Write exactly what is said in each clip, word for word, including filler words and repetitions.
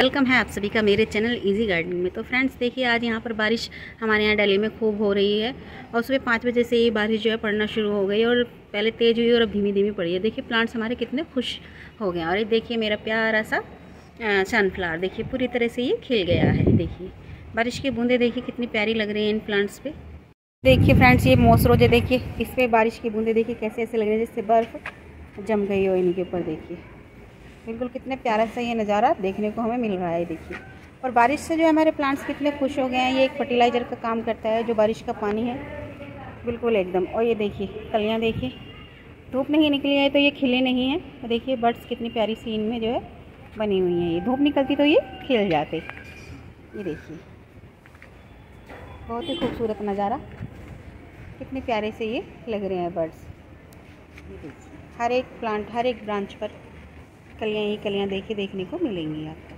Welcome है आप सभी का मेरे चैनल इजी गार्डनिंग में। तो फ्रेंड्स देखिए, आज यहाँ पर बारिश हमारे यहाँ दिल्ली में खूब हो रही है और सुबह पाँच बजे से ये बारिश जो है पड़ना शुरू हो गई और पहले तेज़ हुई और अब धीमी धीमी पड़ी है। देखिए प्लांट्स हमारे कितने खुश हो गए। और ये देखिए मेरा प्यारा सा सनफ्लावर, देखिए पूरी तरह से ये खिल गया है। देखिए बारिश की बूंदें देखिए कितनी प्यारी लग रही हैं इन प्लांट्स पे। देखिए फ्रेंड्स, ये मोस रोजे देखिए, इस पर बारिश की बूंदें देखिए कैसे ऐसे लग रही है जैसे बर्फ़ जम गई हो इनके ऊपर। देखिए बिल्कुल कितने प्यारा सा ये नज़ारा देखने को हमें मिल रहा है। देखिए और बारिश से जो है हमारे प्लांट्स कितने खुश हो गए हैं। ये एक फर्टिलाइज़र का काम करता है जो बारिश का पानी है, बिल्कुल एकदम। और ये देखिए कलियाँ देखिए, धूप नहीं निकली है तो ये खिले नहीं हैं। तो देखिए बर्ड्स कितनी प्यारी सी इनमें जो है बनी हुई हैं। ये धूप निकलती तो ये खिल जाते। ये देखिए बहुत ही खूबसूरत नज़ारा, कितने प्यारे से ये लग रहे हैं बर्ड्स। ये देखिए हर एक प्लांट, हर एक ब्रांच पर कलियाँ ही कलियाँ देखिए देखने को मिलेंगी आपको।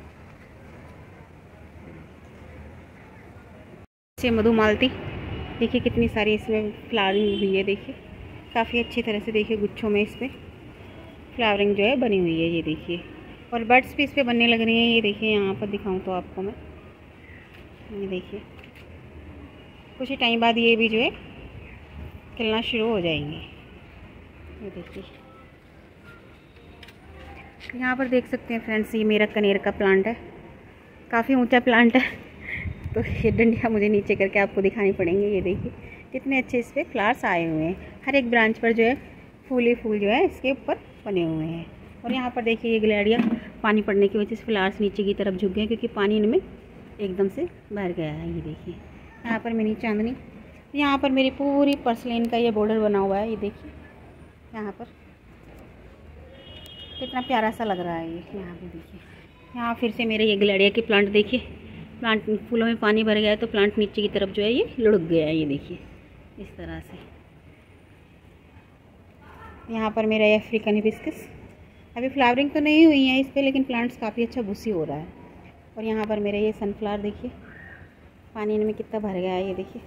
जैसे मधुमालती देखिए कितनी सारी इसमें फ्लावरिंग हुई है। देखिए काफ़ी अच्छी तरह से देखिए गुच्छों में इस पर फ्लावरिंग जो है बनी हुई है। ये देखिए और बर्ड्स भी इस पर बनने लग रही हैं। ये देखिए यहाँ पर दिखाऊं तो आपको मैं, ये देखिए कुछ ही टाइम बाद ये भी जो है खिलना शुरू हो जाएंगे। ये देखिए यहाँ पर देख सकते हैं फ्रेंड्स, ये मेरा कनेर का प्लांट है, काफ़ी ऊंचा प्लांट है तो ये डंडियाँ मुझे नीचे करके आपको दिखानी पड़ेंगी। ये देखिए कितने अच्छे इस पर फ्लावर्स आए हुए हैं। हर एक ब्रांच पर जो है फूल ही फूल जो है इसके ऊपर बने हुए हैं। और यहाँ पर देखिए ये ग्लैडिया पानी पड़ने की वजह से फ्लावर्स नीचे की तरफ झुक गए क्योंकि पानी इनमें एकदम से भर गया है। ये देखिए यहाँ पर मिनी चांदनी, यहाँ पर मेरी पूरी पर्सलिन का ये बॉर्डर बना हुआ है। ये देखिए यहाँ पर कितना प्यारा सा लग रहा है ये। यहाँ पे देखिए, यहाँ फिर से मेरे ये ग्लैडिया के प्लांट देखिए, प्लांट फूलों में पानी भर गया है तो प्लांट नीचे की तरफ जो है ये लुढ़क गया है। ये देखिए इस तरह से। यहाँ पर मेरा ये अफ्रीकन हिबिस्कस, अभी फ्लावरिंग तो नहीं हुई है इस पर लेकिन प्लांट्स काफ़ी अच्छा बुसी हो रहा है। और यहाँ पर मेरा ये सनफ्लावर देखिए, पानी इनमें कितना भर गया है। ये देखिए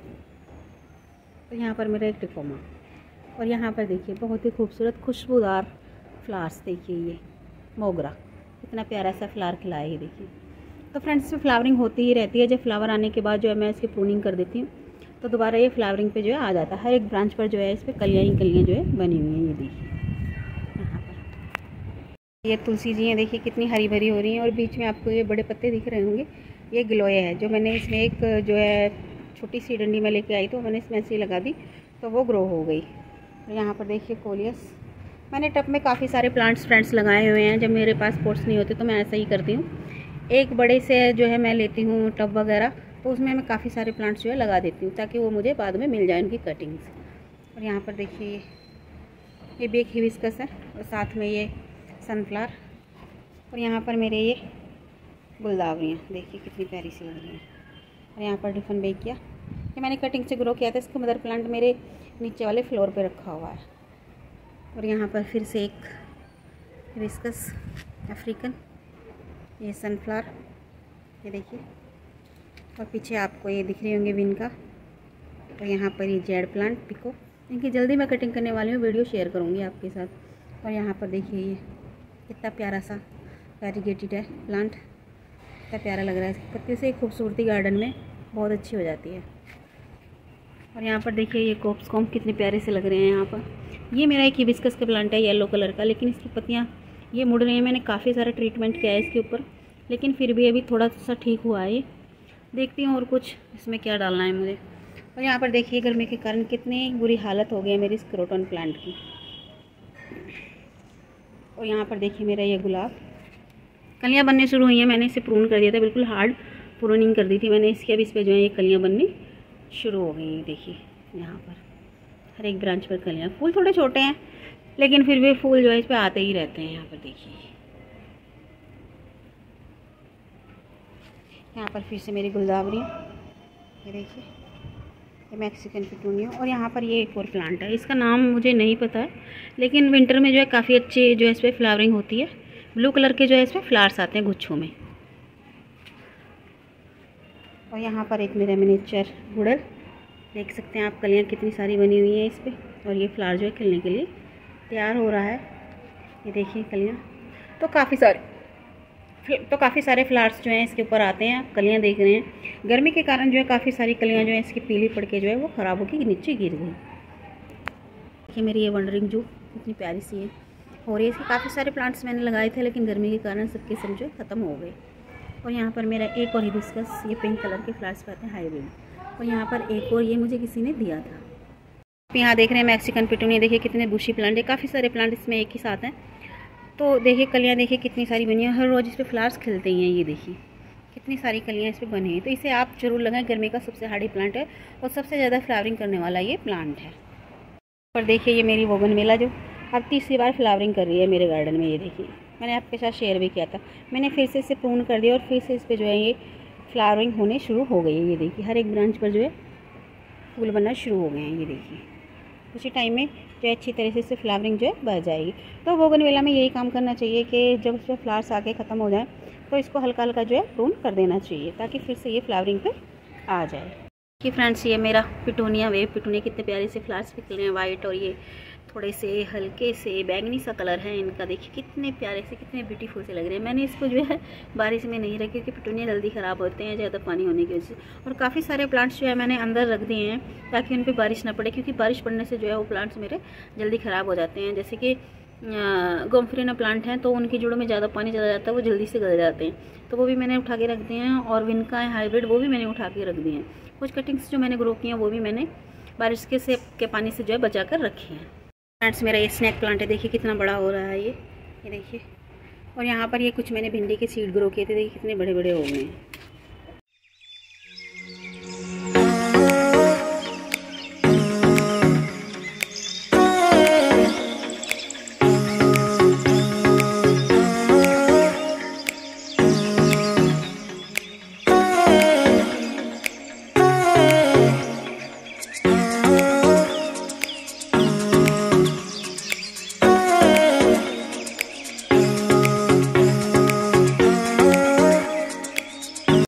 तो यहाँ पर मेरा एक टिकोमा। और यहाँ पर देखिए बहुत ही खूबसूरत खुशबूदार फ्लावर्स, देखिए ये मोगरा कितना प्यारा सा फ्लावर खिला है। ये देखिए तो फ्रेंड्स इसमें फ्लावरिंग होती ही रहती है। जब फ्लावर आने के बाद जो है मैं इसकी प्रूनिंग कर देती हूँ तो दोबारा ये फ्लावरिंग पे जो है आ जाता है। हर एक ब्रांच पर जो है इस पर कलियाँ ही कलियाँ जो है बनी हुई हैं। ये देखिए यहाँ पर ये तुलसी जी हैं, देखिए कितनी हरी भरी हो रही हैं और बीच में आपको ये बड़े पत्ते दिख रहे होंगे। ये गिलोय है जो मैंने इसमें एक जो है छोटी सी डंडी में लेके आई तो मैंने इसमें ऐसे ही लगा दी तो वो ग्रो हो गई। और यहाँ पर देखिए कोलियस, मैंने टब में काफ़ी सारे प्लांट्स फ्रेंड्स लगाए हुए हैं। जब मेरे पास पोट्स नहीं होते तो मैं ऐसा ही करती हूँ, एक बड़े से जो है मैं लेती हूँ टब वगैरह तो उसमें मैं काफ़ी सारे प्लांट्स जो है लगा देती हूँ ताकि वो मुझे बाद में मिल जाए उनकी कटिंग्स। और यहाँ पर देखिए ये भी एक हिबिस्कस है और साथ में ये सनफ्लावर। और यहाँ पर मेरे ये गुलदावरियाँ देखिए कितनी प्यारी सी लग रही हैं। और यहाँ पर डिफन बेकिया, ये मैंने कटिंग से ग्रो किया था, इसका मदर प्लांट मेरे नीचे वाले फ्लोर पर रखा हुआ है। और यहाँ पर फिर से एक हिबिस्कस अफ्रीकन, ये सनफ्लावर, ये देखिए। और पीछे आपको ये दिख रही होंगे विन का। और यहाँ पर ये जेड प्लांट पिको, इनकी जल्दी मैं कटिंग करने वाली हूँ, वीडियो शेयर करूँगी आपके साथ। और यहाँ पर देखिए ये कितना प्यारा सा वेरीगेटेड है प्लांट, कितना प्यारा लग रहा है। इसकी पत्ती से खूबसूरती गार्डन में बहुत अच्छी हो जाती है। और यहाँ पर देखिए ये कोप्सकॉम कितने प्यारे से लग रहे हैं। यहाँ पर ये मेरा एक हिबिस्कस का प्लांट है येलो कलर का, लेकिन इसकी पत्तियाँ ये मुड़ रही हैं। मैंने काफ़ी सारा ट्रीटमेंट किया है इसके ऊपर लेकिन फिर भी अभी थोड़ा सा ठीक हुआ है। ये देखती हूँ और कुछ इसमें क्या डालना है मुझे। और यहाँ पर देखिए गर्मी के कारण कितनी बुरी हालत हो गई है मेरी इस क्रोटन प्लांट की। और यहाँ पर देखिए मेरा ये गुलाब, कलियाँ बनने शुरू हुई हैं। मैंने इसे प्रून कर दिया था, बिल्कुल हार्ड प्रूनिंग कर दी थी मैंने इसकी। अब इस पर जो है ये कलियाँ बननी शुरू हो गई हैं। देखिए यहाँ पर हर एक ब्रांच पर कलियाँ, फूल थोड़े छोटे हैं लेकिन फिर भी फूल जो है इस पर आते ही रहते हैं। यहाँ पर देखिए यहाँ पर फिर से मेरी गुलदावरी, ये देखिए ये मैक्सिकन पिटूनिया। और यहाँ पर ये एक और प्लांट है, इसका नाम मुझे नहीं पता है लेकिन विंटर में जो है काफ़ी अच्छी जो है इस पर फ्लावरिंग होती है। ब्लू कलर के जो है इस पर फ्लावर्स आते हैं गुच्छों में। और यहाँ पर एक मेरा मिनिएचर गुड़हल, देख सकते हैं आप कलियाँ कितनी सारी बनी हुई हैं इस पर। और ये फ्लावर जो है खिलने के लिए तैयार हो रहा है। ये देखिए कलियाँ तो काफ़ी सारी तो काफ़ी सारे फ्लावर्स जो हैं इसके ऊपर आते हैं। आप कलियाँ देख रहे हैं, गर्मी के कारण जो है काफ़ी सारी कलियाँ जो हैं इसकी पीली पड़ के जो है वो ख़राब होकर नीचे गिर गई। देखिए मेरी ये वंडरिंग जो इतनी प्यारी सी है हो रही है। इसके काफ़ी सारे प्लांट्स मैंने लगाए थे, लेकिन गर्मी के कारण सबके सब जो ख़त्म हो गए। और यहाँ पर मेरा एक और हिबिस्कस, ये पिंक कलर के फ्लावर्स पाते हैं हाईब्रिड, और यहाँ पर एक और ये मुझे किसी ने दिया था। आप यहाँ देख रहे हैं मैक्सिकन पिटूनिया, देखिए कितने बुशी प्लांट है, काफ़ी सारे प्लांट इसमें एक ही साथ हैं। तो देखिए कलियाँ देखिए कितनी सारी बनी है, हर रोज़ इस पर फ्लावर्स खिलते ही हैं। ये देखिए कितनी सारी कलियाँ इस पर बनी हैं। तो इसे आप जरूर लगाएं, गर्मी का सबसे हार्डी प्लांट है और सबसे ज़्यादा फ्लावरिंग करने वाला ये प्लांट है। और देखिए ये मेरी बोगनविला जो अब तीसरी बार फ्लावरिंग कर रही है मेरे गार्डन में। ये देखिए मैंने आपके साथ शेयर भी किया था, मैंने फिर से इसे प्रून कर दिया और फिर से इस पर जो है ये फ्लावरिंग होने शुरू हो गई है। ये देखिए हर एक ब्रांच पर जो है फूल बनना शुरू हो गए हैं। ये देखिए उसी टाइम में जो है अच्छी तरह से इससे फ्लावरिंग जो है बढ़ जाएगी। तो बोगनविला में यही काम करना चाहिए कि जब उसमें फ्लावर्स आके ख़त्म हो जाए तो इसको हल्का हल्का जो है प्रून कर देना चाहिए, ताकि फिर से ये फ्लावरिंग पे आ जाए। कि फ्रेंड्स ये मेरा पिटूनिया वेव पिटूनिया कितने प्यारे से फ्लावर्स निकल रहे हैं वाइट, और ये थोड़े से हल्के से बैंगनी सा कलर है इनका। देखिए कितने प्यारे से कितने ब्यूटीफुल से लग रहे हैं। मैंने इसको जो है बारिश में नहीं रखी क्योंकि पिटूनिया जल्दी ख़राब होते हैं ज़्यादा पानी होने की वजह से। और काफ़ी सारे प्लांट्स जो है मैंने अंदर रख दिए हैं ताकि उन पर बारिश ना पड़े, क्योंकि बारिश पड़ने से जो है वो प्लांट्स मेरे जल्दी ख़राब हो जाते हैं। जैसे कि गोम्फरेना प्लांट हैं तो उनकी जड़ों में ज़्यादा पानी चला जाता है, वो जल्दी से गल जाते हैं, तो वो भी मैंने उठा के रख दिए हैं। और विनका है हाइब्रिड, वो भी मैंने उठा के रख दिए हैं। कुछ कटिंग्स जो मैंने ग्रो की हैं वो भी मैंने बारिश के से के पानी से जो है बचा कर रखी हैं। फ्रेंड्स मेरा ये स्नैक प्लांट है, देखिए कितना बड़ा हो रहा है ये ये देखिए। और यहाँ पर ये कुछ मैंने भिंडी के सीड ग्रो किए थे, देखिए कितने बड़े बड़े हो गए हैं।